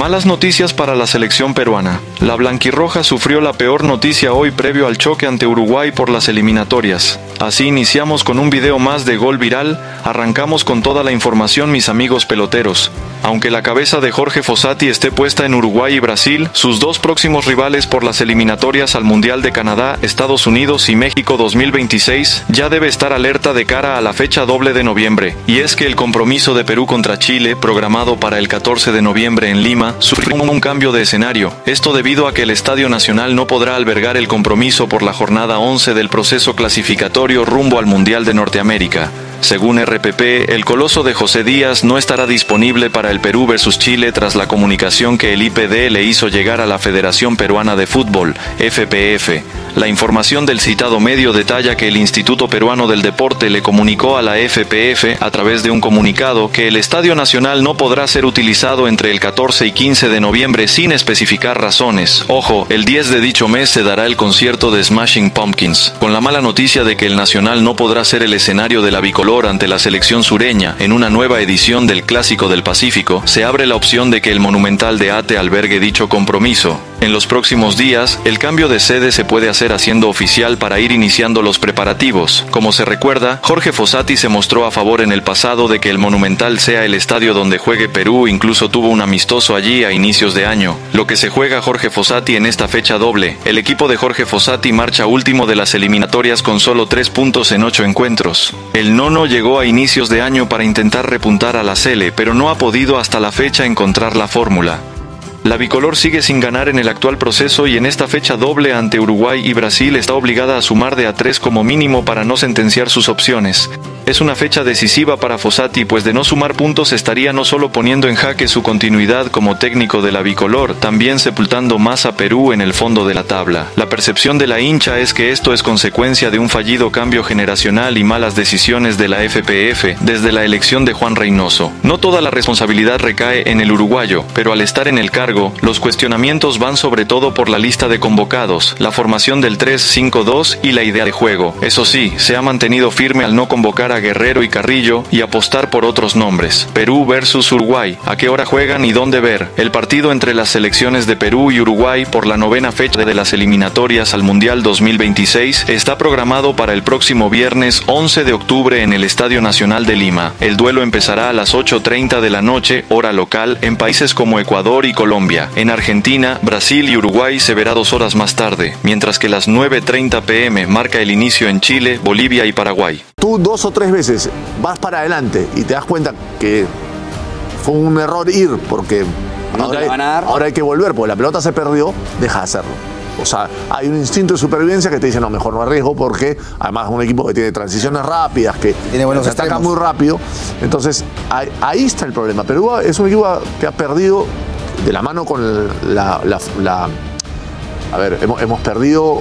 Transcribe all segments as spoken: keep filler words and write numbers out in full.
Malas noticias para la selección peruana. La blanquirroja sufrió la peor noticia hoy previo al choque ante Uruguay por las eliminatorias. Así iniciamos con un video más de Gol Viral, arrancamos con toda la información, mis amigos peloteros. Aunque la cabeza de Jorge Fossati esté puesta en Uruguay y Brasil, sus dos próximos rivales por las eliminatorias al Mundial de Canadá, Estados Unidos y México dos mil veintiséis, ya debe estar alerta de cara a la fecha doble de noviembre. Y es que el compromiso de Perú contra Chile, programado para el catorce de noviembre en Lima, sufrió un cambio de escenario. Esto debido a que el Estadio Nacional no podrá albergar el compromiso por la jornada once del proceso clasificatorio rumbo al Mundial de Norteamérica. Según R P P, el coloso de José Díaz no estará disponible para el Perú versus Chile tras la comunicación que el I P D le hizo llegar a la Federación Peruana de Fútbol, F P F. La información del citado medio detalla que el Instituto Peruano del Deporte le comunicó a la F P F a través de un comunicado que el Estadio Nacional no podrá ser utilizado entre el catorce y quince de noviembre sin especificar razones. Ojo, el diez de dicho mes se dará el concierto de Smashing Pumpkins. Con la mala noticia de que el Nacional no podrá ser el escenario de la bicolor ante la selección sureña en una nueva edición del Clásico del Pacífico, se abre la opción de que el Monumental de Ate albergue dicho compromiso. En los próximos días, el cambio de sede se puede hacer haciendo oficial para ir iniciando los preparativos. Como se recuerda, Jorge Fossati se mostró a favor en el pasado de que el Monumental sea el estadio donde juegue Perú, incluso tuvo un amistoso allí a inicios de año. Lo que se juega Jorge Fossati en esta fecha doble. El equipo de Jorge Fossati marcha último de las eliminatorias con solo tres puntos en ocho encuentros. El nono llegó a inicios de año para intentar repuntar a la Sele, pero no ha podido hasta la fecha encontrar la fórmula. La bicolor sigue sin ganar en el actual proceso y en esta fecha doble ante Uruguay y Brasil está obligada a sumar de a tres como mínimo para no sentenciar sus opciones. Es una fecha decisiva para Fossati, pues de no sumar puntos estaría no solo poniendo en jaque su continuidad como técnico de la bicolor, también sepultando más a Perú en el fondo de la tabla. La percepción de la hincha es que esto es consecuencia de un fallido cambio generacional y malas decisiones de la F P F desde la elección de Juan Reynoso. No toda la responsabilidad recae en el uruguayo, pero al estar en el cargo, los cuestionamientos van sobre todo por la lista de convocados, la formación del tres cinco dos y la idea de juego. Eso sí, se ha mantenido firme al no convocar a Guerrero y Carrillo y apostar por otros nombres. Perú versus Uruguay. ¿A qué hora juegan y dónde ver? El partido entre las selecciones de Perú y Uruguay por la novena fecha de las eliminatorias al Mundial dos mil veintiséis está programado para el próximo viernes once de octubre en el Estadio Nacional de Lima. El duelo empezará a las ocho treinta de la noche, hora local, en países como Ecuador y Colombia. En Argentina, Brasil y Uruguay se verá dos horas más tarde, mientras que las nueve treinta pe eme marca el inicio en Chile, Bolivia y Paraguay. Tú dos o tres veces vas para adelante y te das cuenta que fue un error ir porque no ahora, te van a dar. ahora hay que volver porque la pelota se perdió, deja de hacerlo. O sea, hay un instinto de supervivencia que te dice, no, mejor no arriesgo porque además es un equipo que tiene transiciones rápidas, que tiene buenos se ataca extremos. muy rápido. Entonces, ahí, ahí está el problema. Perú es un equipo que ha perdido de la mano con la... la, la a ver, hemos, hemos perdido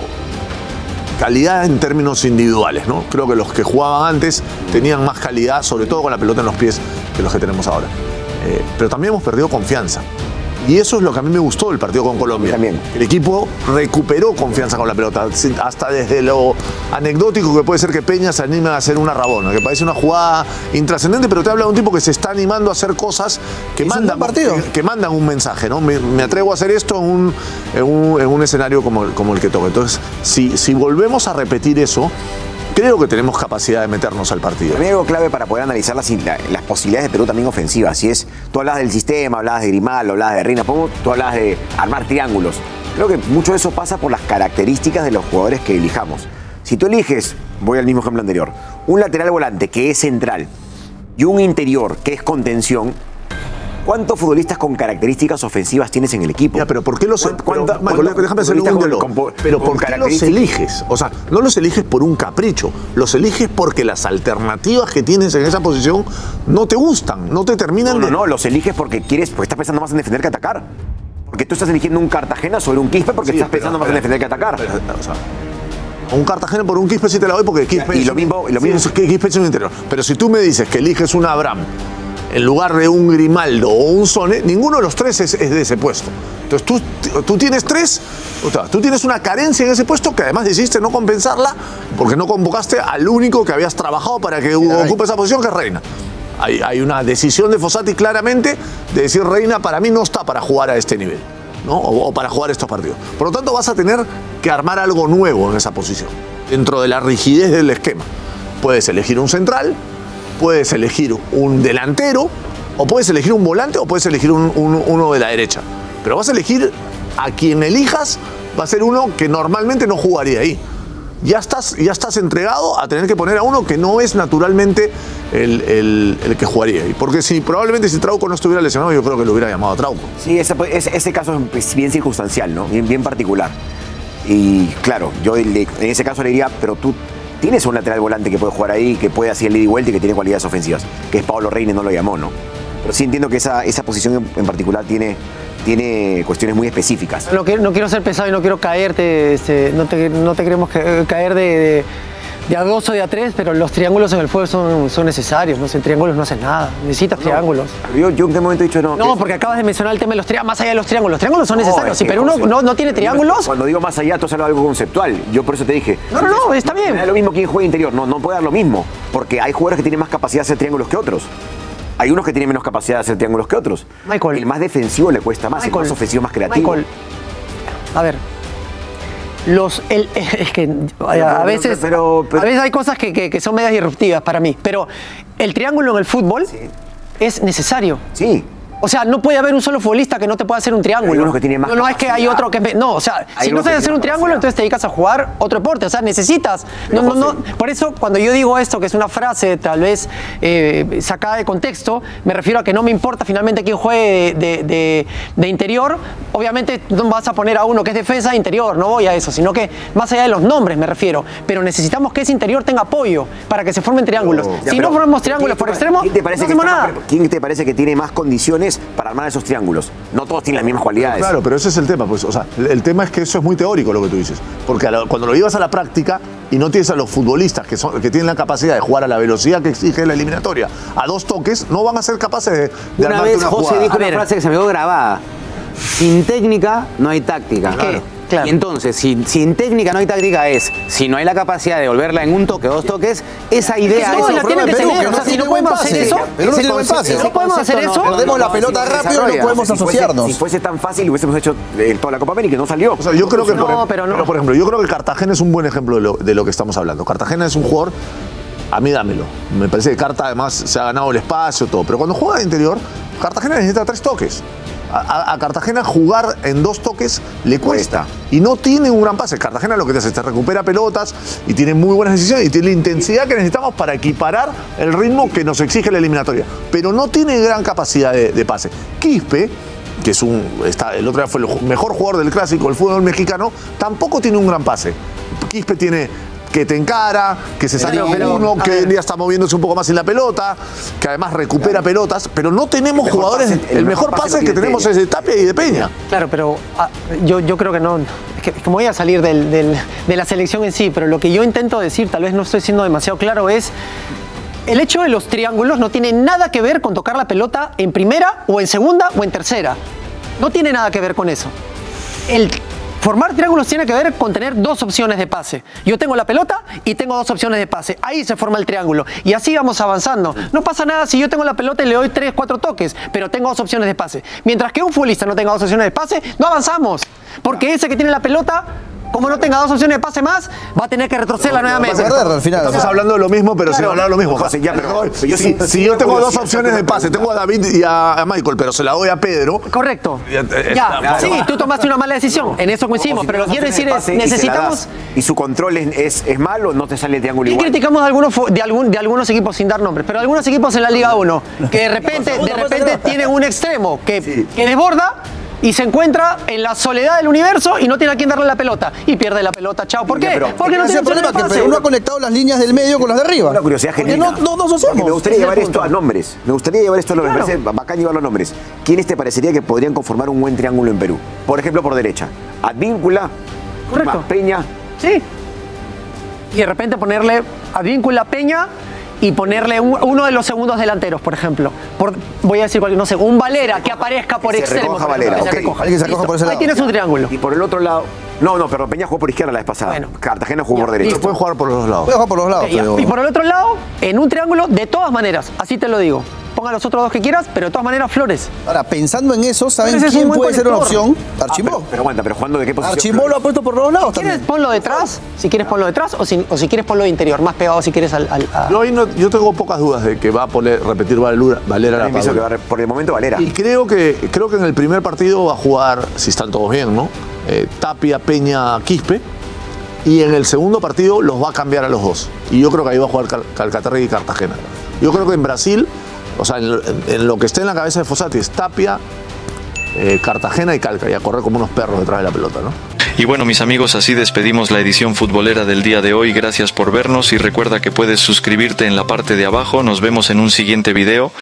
calidad en términos individuales, ¿no? Creo que los que jugaban antes tenían más calidad, sobre todo con la pelota en los pies, que los que tenemos ahora. Eh, pero también hemos perdido confianza. Y eso es lo que a mí me gustó del partido con Colombia. También. El equipo recuperó confianza con la pelota, hasta desde lo anecdótico que puede ser que Peña se anime a hacer una rabona, que parece una jugada intrascendente, pero te habla de un tipo que se está animando a hacer cosas que, mandan, partido. que, que mandan un mensaje, ¿no? Me, me atrevo a hacer esto en un, en un, en un escenario como, como el que toca. Entonces, si, si volvemos a repetir eso, creo que tenemos capacidad de meternos al partido. También algo clave para poder analizar las, las posibilidades de Perú también ofensivas. Si es, tú hablabas del sistema, hablabas de Grimaldo, hablabas de Reina, tú hablabas de armar triángulos. Creo que mucho de eso pasa por las características de los jugadores que elijamos. Si tú eliges, voy al mismo ejemplo anterior, un lateral volante que es central y un interior que es contención, ¿cuántos futbolistas con características ofensivas tienes en el equipo? Ya, pero ¿por qué los ¿Cuánta, pero, Michael, déjame hacer un diálogo. Pero ¿por qué los eliges? O sea, no los eliges por un capricho, los eliges porque las alternativas que tienes en esa posición no te gustan, no te terminan no, no, de... No, no, los eliges porque quieres, porque estás pensando más en defender que atacar. Porque tú estás eligiendo un Cartagena sobre un Quispe porque sí, estás pensando pero, más pero, en defender que atacar. Pero, o sea, un Cartagena por un Quispe sí te la doy porque Quispe... Y lo mismo... Y lo mismo sí, Quispe es un interior. Pero si tú me dices que eliges un Abraham en lugar de un Grimaldo o un Sone, ninguno de los tres es, es de ese puesto. Entonces tú, tú tienes tres, o sea, tú tienes una carencia en ese puesto que además decidiste no compensarla porque no convocaste al único que habías trabajado para que ocupe esa posición, que es Reina. Hay, hay una decisión de Fossati claramente de decir Reina para mí no está para jugar a este nivel, ¿no? O, o para jugar estos partidos. Por lo tanto vas a tener que armar algo nuevo en esa posición, dentro de la rigidez del esquema. Puedes elegir un central, puedes elegir un delantero, o puedes elegir un volante, o puedes elegir un, un, uno de la derecha. Pero vas a elegir a quien elijas, va a ser uno que normalmente no jugaría ahí. Ya estás, ya estás entregado a tener que poner a uno que no es naturalmente el, el, el que jugaría ahí. Porque si probablemente si Trauco no estuviera lesionado, yo creo que lo hubiera llamado a Trauco. Sí, ese, ese, ese caso es bien circunstancial, ¿no? Bien, bien particular. Y claro, yo en ese caso le diría, pero tú tienes un lateral volante que puede jugar ahí, que puede hacer el ida y vuelta y que tiene cualidades ofensivas, que es Pablo Reina y no lo llamó, ¿no? Pero sí entiendo que esa, esa posición en, en particular tiene... tiene cuestiones muy específicas. No, no quiero ser pesado y no quiero caerte, este, no, te, no te queremos caer de, de, de a dos o de a tres, pero los triángulos en el fútbol son, son necesarios, no sé, en triángulos no haces nada, necesitas no, triángulos. Yo, yo en qué momento he dicho no. No, porque acabas de mencionar el tema de los triángulos, más allá de los triángulos, los triángulos son necesarios, no, sí, pero uno no, no tiene triángulos. Cuando digo más allá, tú has hablado de algo conceptual, yo por eso te dije. No, no, no, está bien. Me da lo mismo quien juega interior, no, no puede dar lo mismo, porque hay jugadores que tienen más capacidad de hacer triángulos que otros. Hay unos que tienen menos capacidad de hacer triángulos que otros. Michael. El más defensivo le cuesta más, Michael, el más ofensivo, más creativo. Michael, a ver, los, el, es que a, a, veces, pero, pero, a veces hay cosas que, que, que son medias disruptivas para mí, pero el triángulo en el fútbol sí. es necesario. Sí. O sea, no puede haber un solo futbolista que no te pueda hacer un triángulo. Hay unos que tienen más no, no es que hay otro que... No, o sea, hay si no sabes hacer un triángulo, entonces te dedicas a jugar otro deporte. O sea, necesitas... No, no, no. Por eso, cuando yo digo esto, que es una frase tal vez eh, sacada de contexto, me refiero a que no me importa finalmente quién juegue de, de, de, de interior. Obviamente no vas a poner a uno que es defensa de interior, no voy a eso, sino que más allá de los nombres me refiero. Pero necesitamos que ese interior tenga apoyo para que se formen triángulos. No, ya, si no formamos triángulos por extremo, ¿quién te parece no que hacemos nada? Más, ¿quién te parece que tiene más condiciones para armar esos triángulos? No todos tienen las mismas cualidades. Claro, pero ese es el tema, pues, o sea, el, el tema es que eso es muy teórico lo que tú dices, porque la, cuando lo llevas a la práctica y no tienes a los futbolistas que, son, que tienen la capacidad de jugar a la velocidad que exige la eliminatoria, a dos toques, no van a ser capaces de, de una vez una José jugada. dijo una frase que se me quedó grabada: sin técnica no hay táctica. Claro. Claro. Y entonces, si sin técnica no hay táctica es, si no hay la capacidad de volverla en un toque o dos toques, esa idea... Es que eso la tienen que tener, o sea, si no podemos hacer eso... Pero no tiene buen pase. Si no podemos hacer eso... Perdemos la pelota rápido y no podemos asociarnos. Si fuese tan fácil, hubiésemos hecho toda la Copa América y no salió. O sea, yo creo que, no, por, pero no. pero por ejemplo, yo creo que Cartagena es un buen ejemplo de lo, de lo que estamos hablando. Cartagena es un jugador, a mí dámelo. Me parece que Carta además se ha ganado el espacio, todo. Pero cuando juega de interior, Cartagena necesita tres toques. A, a Cartagena jugar en dos toques le cuesta. Y no tiene un gran pase. Cartagena lo que te hace es te recupera pelotas y tiene muy buenas decisiones y tiene la intensidad que necesitamos para equiparar el ritmo que nos exige la eliminatoria. Pero no tiene gran capacidad de, de pase. Quispe, que es un, está, el otro día fue el mejor jugador del clásico del fútbol mexicano, tampoco tiene un gran pase. Quispe tiene... que te encara, que se sale pero, uno, que hoy en día está moviéndose un poco más en la pelota, que además recupera claro. pelotas, pero no tenemos el jugadores. Pase, el, el mejor pase, pase que tenemos es de Tapia y de Peña. Claro, pero ah, yo, yo creo que no. Es que, es que me voy a salir del, del, de la selección en sí, pero lo que yo intento decir, tal vez no estoy siendo demasiado claro, es. El hecho de los triángulos no tiene nada que ver con tocar la pelota en primera, o en segunda, o en tercera. No tiene nada que ver con eso. El. Formar triángulos tiene que ver con tener dos opciones de pase. Yo tengo la pelota y tengo dos opciones de pase. Ahí se forma el triángulo. Y así vamos avanzando. No pasa nada si yo tengo la pelota y le doy tres, cuatro toques, pero tengo dos opciones de pase. Mientras que un futbolista no tenga dos opciones de pase, no avanzamos. Porque ese que tiene la pelota, como no tenga dos opciones de pase más, va a tener que retrocederla no, nuevamente. Va a perder, al final. Estamos o sea, hablando de lo mismo, pero claro, sin hablar de lo mismo. José, ya, pero, pero yo, si, si yo tengo dos opciones de pase, tengo a David y a, a Michael, pero se la doy a Pedro. Correcto. Ya, eh, ya claro. sí, tú tomaste una mala decisión. En eso coincidimos. Si pero lo que quiero decir es, necesitamos... Y, y su control es, es, es malo, no te sale el triángulo igual. Y criticamos de algunos, de, algún, de algunos equipos sin dar nombres, pero algunos equipos en la Liga uno, que de repente, de repente tienen un extremo que, sí. que desborda, y se encuentra en la soledad del universo y no tiene a quién darle la pelota. Y pierde la pelota, chao. ¿Por qué? Pero, Porque no tiene el problema que Perú no ha conectado las líneas del medio con las de arriba. Una curiosidad genuina. No, no, no asociamos. Me gustaría llevar esto a nombres. Me gustaría llevar esto a nombres. Claro. Me parece bacán llevar los nombres. ¿Quiénes te parecería que podrían conformar un buen triángulo en Perú? Por ejemplo, por derecha. Advíncula, correcto. Peña. Sí. Y de repente ponerle Advíncula, Peña... y ponerle un, uno de los segundos delanteros, por ejemplo. Por, voy a decir cualquier, no sé, un Valera que aparezca por que extremo. Se recoja Valera, que okay. se recoja. Alguien se recoja por ese lado. Ahí tienes un triángulo. Y por el otro lado, No, no, pero Peña jugó por izquierda la vez pasada. Bueno. Cartagena jugó Ya, por derecha. listo. Puede jugar por los dos lados. Puede jugar por los lados, Ok, ya. pero... Y por el otro lado, en un triángulo, de todas maneras, así te lo digo. Ponga los otros dos que quieras, pero de todas maneras, Flores. Ahora, pensando en eso, ¿saben Pero ese es quién un buen puede ser una conector. opción? Ah, Archimbó. pero, pero aguanta, pero jugando de qué posición. Archimbó lo ha puesto por los dos lados Si quieres, también. ponlo detrás. Si quieres, ponlo detrás. O si, o si quieres, ponlo de interior. Más pegado si quieres al... al- a- Yo, ahí no- yo tengo pocas dudas de que va a poner, repetir Valera, Valera la También pienso que va Padula. a re- por el momento Valera. Y creo que, creo que en el primer partido va a jugar, si están todos bien, ¿no? Eh, Tapia, Peña, Quispe. Y en el segundo partido los va a cambiar a los dos. Y yo creo que ahí va a jugar Cal- Calcaterra y Cartagena. Yo creo que en Brasil, o sea, en lo, en- en lo que esté en la cabeza de Fossati es Tapia, eh, Cartagena y Calca. Y a correr como unos perros detrás de la pelota, ¿no? Y bueno, mis amigos, así despedimos la edición futbolera del día de hoy. Gracias por vernos y recuerda que puedes suscribirte en la parte de abajo. Nos vemos en un siguiente video.